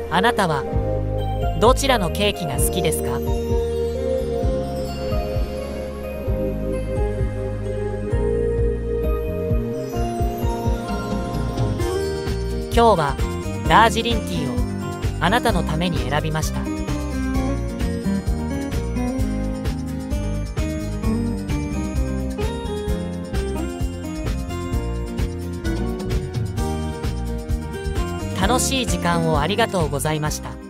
あなたはどちらのケーキが好きですか？今日はダージリンティーをあなたのために選びました。楽しい時間をありがとうございました。